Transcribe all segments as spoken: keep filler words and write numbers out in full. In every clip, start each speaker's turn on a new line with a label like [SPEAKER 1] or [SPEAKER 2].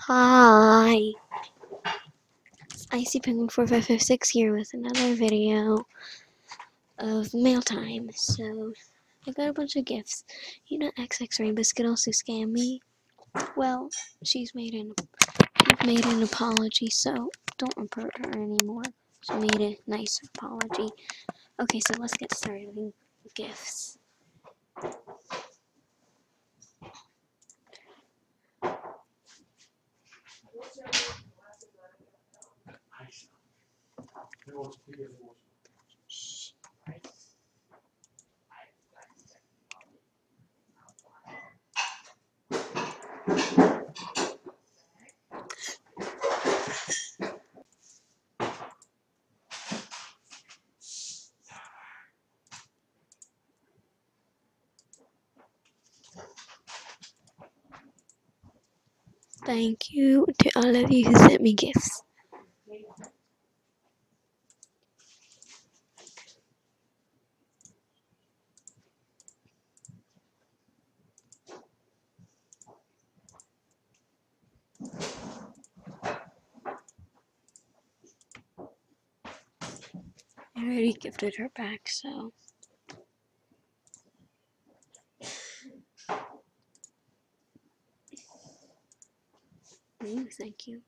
[SPEAKER 1] Hi, Icy Penguin four five five six here with another video of Mailtime. So, I got a bunch of gifts. You know X X Rainbow Skittles who scammed me? Well, she's made an, made an apology, so don't report her anymore. She made a nice apology. Okay, so let's get started with gifts. Shh. Thank you to all of you who sent me gifts. I already gifted her back, so. Ooh, thank you.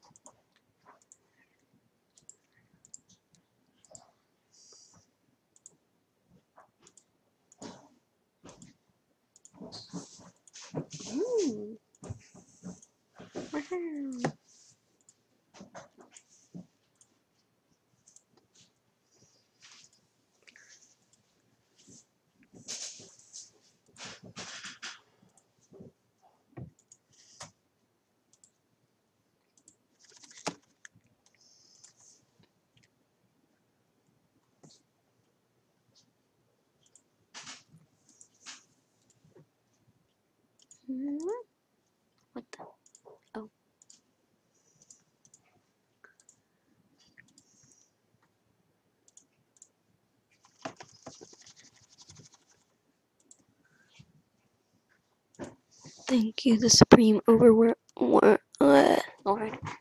[SPEAKER 1] Ooh. Wow. What the? Oh. Thank you, the Supreme Overlord. Uh, Lord.